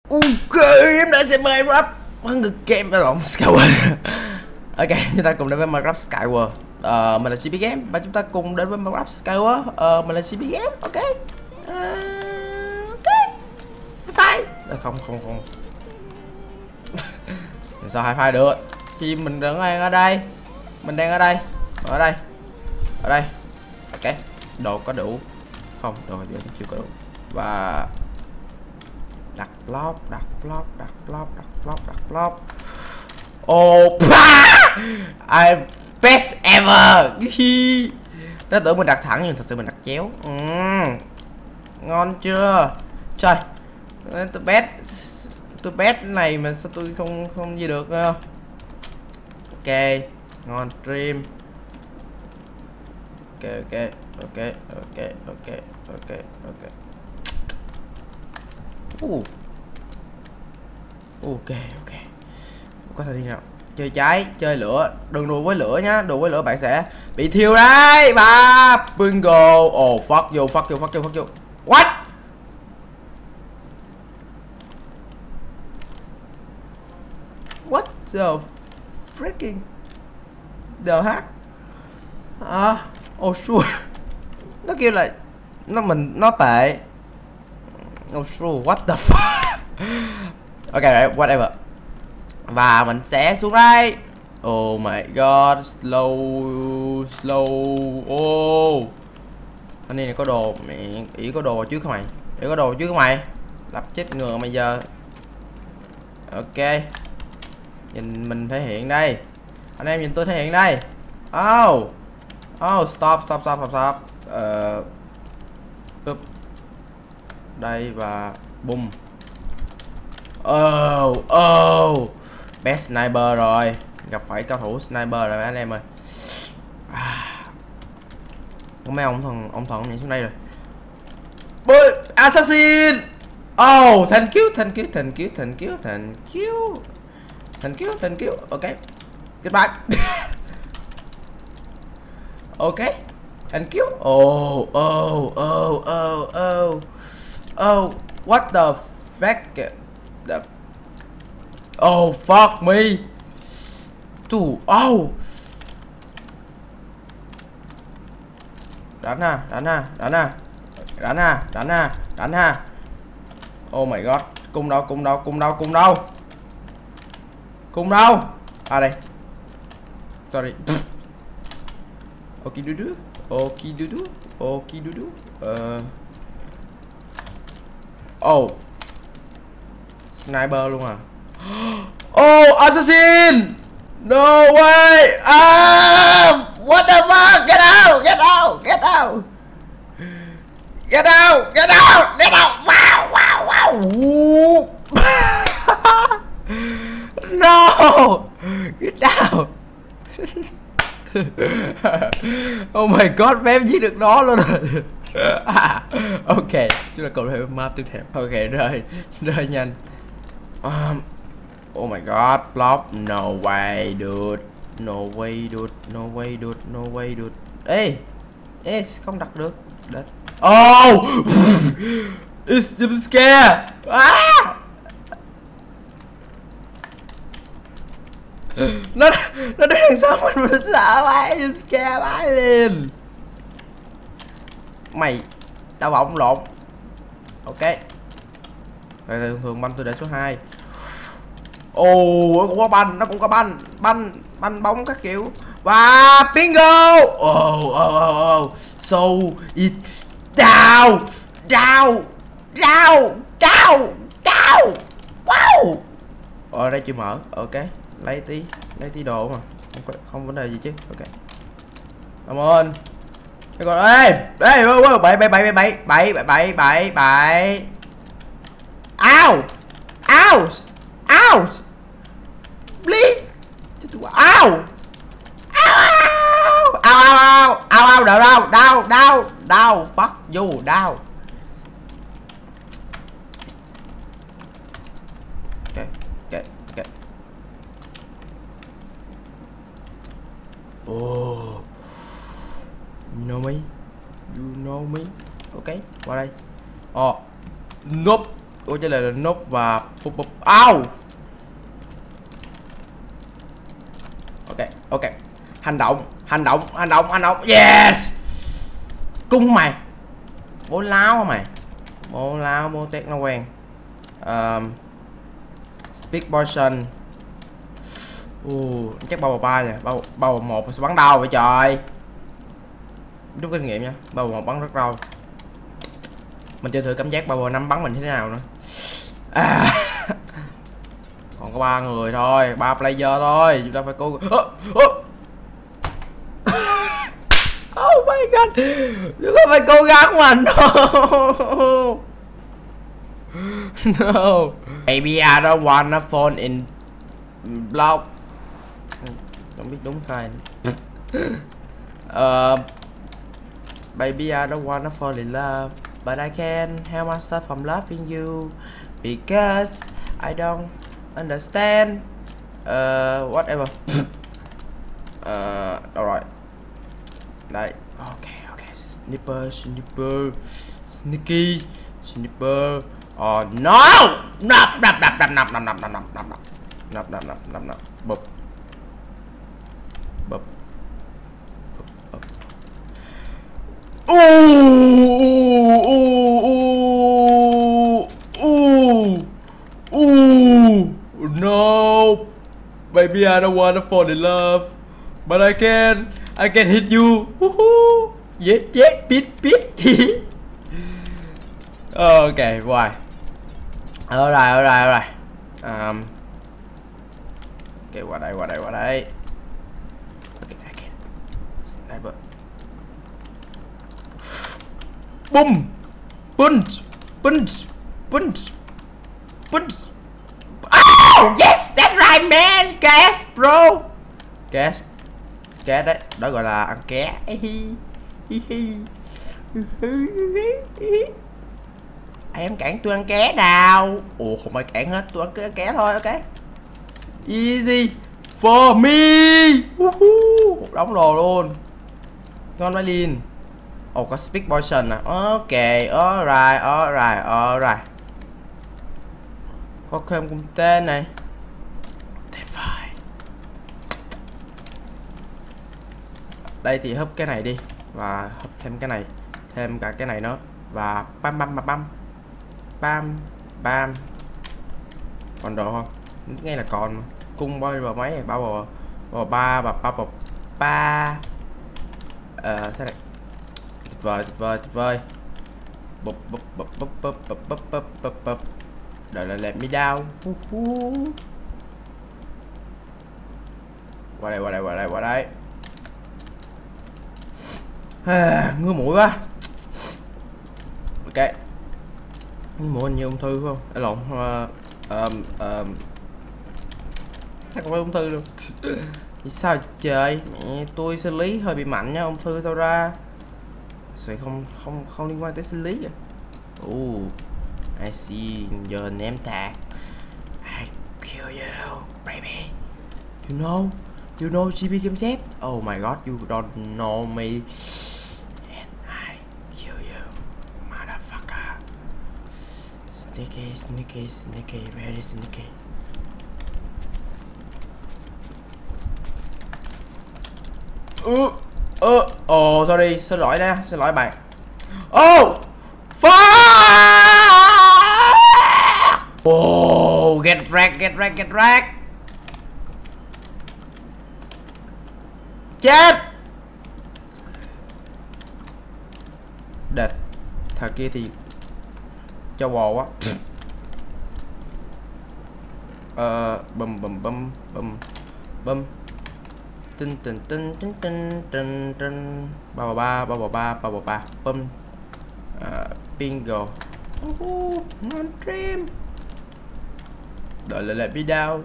Ok, em đã xem Minecraft Hunger Game lộn Skyward. Ok, chúng ta cùng đến với Minecraft Skyward. Mình là CP Game và chúng ta cùng đến với Minecraft Skyward. Mình là CP Game, ok. Ok. High five. Không. Sao high five được? Khi mình đang ở đây. Mình đang ở đây. Ở đây. Ok. Đồ có đủ. Không, đồ chưa có đủ. Và đặt block. Oh, I'm best ever. Nó tưởng mình đặt thẳng nhưng thật sự mình đặt chéo. Ngon chưa? Trời, tôi best này mà sao tôi không gì được không? Ok, ngon stream. Ok. Ok. Có thể đi nào. Chơi cháy, chơi lửa, đừng đùa với lửa nhá, đùa với lửa bạn sẽ bị thiêu đấy. Ba bingo. Oh fuck you. What? What the freaking the heck? Oh sure. Nó kêu là nó tệ. Oh sure, what the fuck. Ok, whatever. Và mình sẽ xuống đây. Oh my god, slow. Oh, anh này có đồ, mẹ ỉ có đồ trước không mày? Lập chết ngừa mày giờ. Ok, nhìn mình thể hiện đây. Anh em nhìn tôi thể hiện đây. Oh, stop. Đây và boom. Oh, best sniper rồi, gặp phải cao thủ sniper rồi anh em ơi. Có mấy ông thần nhảy xuống đây rồi. Bơi assassin. Oh, thank you. Ok, goodbye. Ok, thank you. Oh, what the fuck? Oh fuck me. Đánh ha. Oh my god, cung đâu? À đây. Sorry. Okidoodoo. Oh, sniper luôn à. Oh, assassin. No way. What the fuck? Get out. Wow. No. Get out. Oh my god, phép giết được nó luôn rồi. Ok, chúng ta cùng đến map tiếp theo. Ok, rơi nhanh. Oh my god, block. No way dude. Ê, không đặt được. Đất. Oh. It's jump scare. Nó đang sao mình sợ quá. Jump scare bái lên. Mày đau bọng lộn. Ok. Thường banh tôi để số 2. Nó cũng có banh bóng các kiểu. Và bingo. Oh, so it's down. Wow. Đây chưa mở. Ok, lấy tí đồ mà không vấn đề gì chứ. Ok, come on. Đây còn bậy. Ow. Please. Ow. Đau. Fuck you, đau. Ok. Oh, you know me. Ok, qua đây. Nope. Câu trả lời là nốt và bụp bụp. Au. Ok. Hành động. Yes. Cung mày. Bố láo mày. Bố tét nó quen. Speak portion. Chắc bao 3 nè, bao 1 sẽ bắn đau vậy trời. Rút kinh nghiệm nha. Bao 1 bắn rất đau. Mình chưa thử cảm giác bao 5 bắn mình thế nào nữa. Còn có 3 người thôi, 3 player thôi, chúng ta phải cố. Oh my god, chúng ta phải cố gắng mà. No. Baby, I don't wanna fall in block. Không biết đúng khai. Baby, I don't wanna fall in love, but I can't help myself from loving you because I don't understand. Whatever. Đâu rồi. Đây. Ok. Sniper. Sneaky. Sniper. Oh no! Nập. Bụp. No, baby, I don't wanna fall in love, but I can hit you. Yes, beat. Okay, why? Alright. Okay, qua đây. Okay, again. Sniper. Boom! Punch! Oh, yes, that's right, man. Gas, bro. Gas đấy, đó gọi là ăn ké. Em cản tôi ăn ké nào? Ồ, không ai cản hết, tôi ăn ké thôi. Ok, easy for me. Một đống đồ luôn, ngon quá Lin. Ồ, có speak portion à. Ok, alright. Có thêm cung tên này. Tuyệt vời. Đây thì húp cái này đi. Và húp thêm cái này. Thêm cả cái này nữa. Và bam. Còn đồ không? Ngay là còn mà. Cung bao bờ mấy? Bao bờ 3 và bao bờ 3. Thế này. Tuyệt vời. Bụp. Đợi là let me down. Qua đây. Ngứa mũi quá. Ok. Ngứa mũi như ung thư phải không? Lộn. Chắc không phải ung thư luôn. Vì sao trời? Mẹ tôi sinh lý hơi bị mạnh nha, ung thư sao ra? Sẽ không liên quan tới sinh lý à? I see your name tag. I kill you, baby. You know GB Game Z. Oh my god, you don't know me. And I kill you, motherfucker. Sneaky, very sneaky. Sorry, xin lỗi bạn. Oh, get wrecked. Chết. Đệt. Thằng kia thì cho bò quá. Bum. Tin. Bao ba. Bum. Bingo. Ngon dream. Đợi lại video.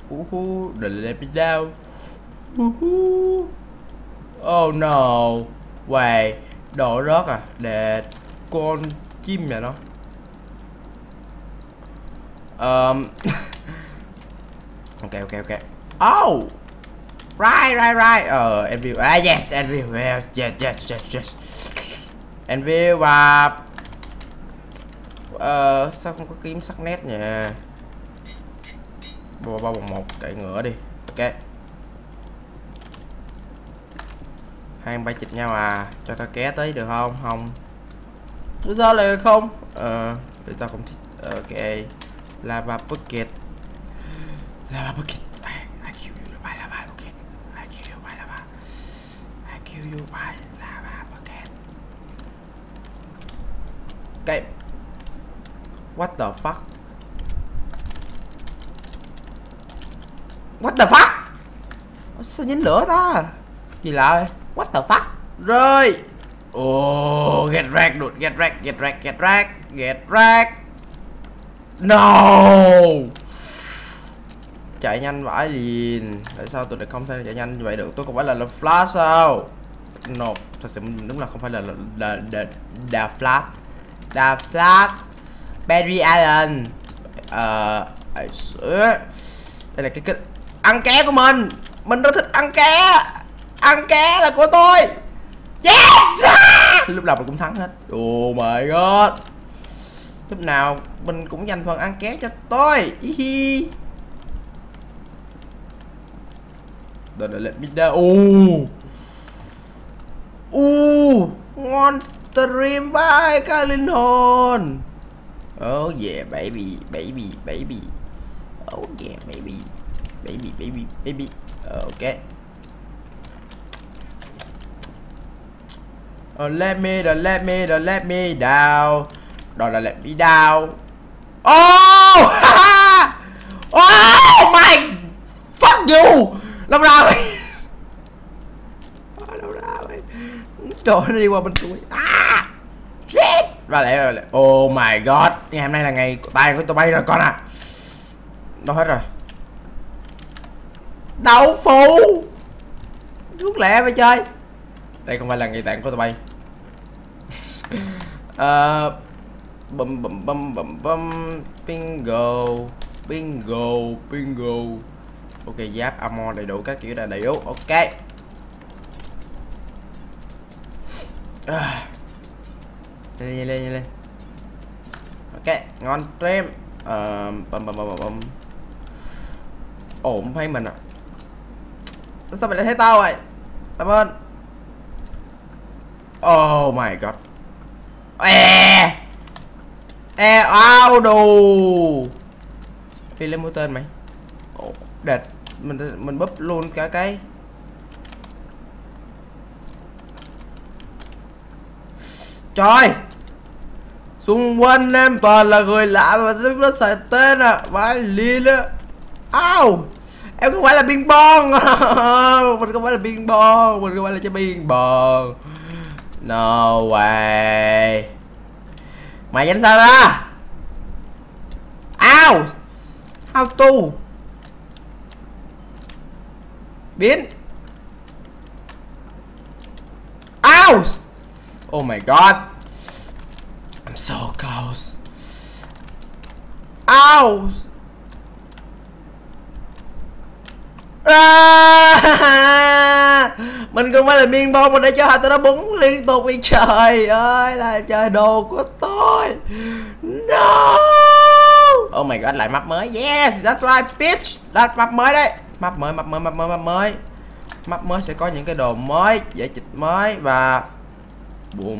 Oh no. Wait, đồ rớt à? Để con chim nhà nó. Ok. Oh. Right. Envy. Yes, Envy. Yes. Envy và Sao không có kiếm sắc nét nhỉ? Bao bằng một cậy ngựa đi. Ok. Hai bay chịch nhau à? Cho tao ké tới được không? Không. Lý do là không? Để tao không thích. Ok. Lava bucket. Lava bucket. I kill you by lava bucket. I kill you by lava. I kill you by lava bucket. Ok. What the fuck? What the fuck? Sao dính lửa ta? Gì lạ vậy? What the fuck? Rơi. Oh, get wrecked dude, get wrecked, get wrecked, get wrecked, get wrecked. No. Chạy nhanh vãi liền. Tại sao tôi lại không thể chạy nhanh như vậy được? Tôi không phải là Flash sao? No, thật sự đúng là không phải là The Flash. The Flash. Barry Allen. Đây là cái ăn ké của mình. Mình rất thích ăn ké. Ăn ké là của tôi. Yes. Lúc nào mình cũng thắng hết. Oh my god. Lúc nào mình cũng dành phần ăn ké cho tôi. Rồi let me down. Ngon stream by cả linh hồn. Oh yeah baby, baby, baby. Oh yeah baby, baby, baby, baby. Ok. Let me down. Đó là let me down. Oh! Oh my fuck you. Đâu ra vậy? Đâu ra vậy? Trời ơi, nó đi qua bên tôi. Shit. Ra lại. Oh my god. Ngày hôm nay là ngày tay của tôi bay rồi con à. Đâu hết rồi? Đậu phụ. Rút lẹ phải chơi. Đây không phải là ngày tặng của tụi bay. Bingo. Ok, giáp armor đầy đủ, các kiểu là đầy đủ. Ok. Lên. Ok, ngon stream. Ổn thấy mình à. Sao mày lại thấy tao vậy? Cảm ơn. Oh my god. Ao đồ. Đi lên mũi tên mày. Đệt. Mình búp luôn cả cái. Trời. Xung quanh em toàn là người lạ mà nó xài tên à. Vãi liên á. Ao. Em không phải là ping pong. Mình không phải là ping pong. Mình không phải là chơi ping pong. No way. Mày đánh sao ra? Ow. How to? Biến. Ow. Oh my god. I'm so close. Ow. Mình không phải là miên bông mà để cho hai tụi nó búng liên tục đi. Trời ơi là trời đồ của tôi. No. Oh my god, lại map mới. Yes, that's right bitch. That's map mới đấy. Map mới. Map mới sẽ có những cái đồ mới, giải chịch mới và boom.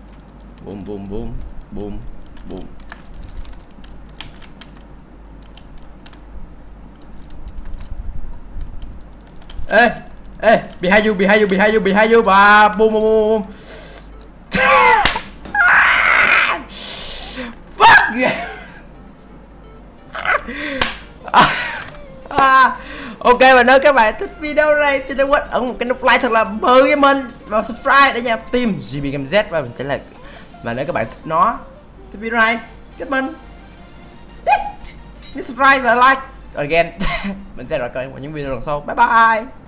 Ê, behind you và boom. Fuck yeah. Ok, và nếu các bạn thích video này thì đừng quên ấn một cái nút like thật là bự với mình và subscribe để nhập team GBGameZ và mình sẽ là. Và nếu các bạn thích thích video này kết mình subscribe và like again. Mình sẽ gặp các bạn vào những video lần sau. Bye bye.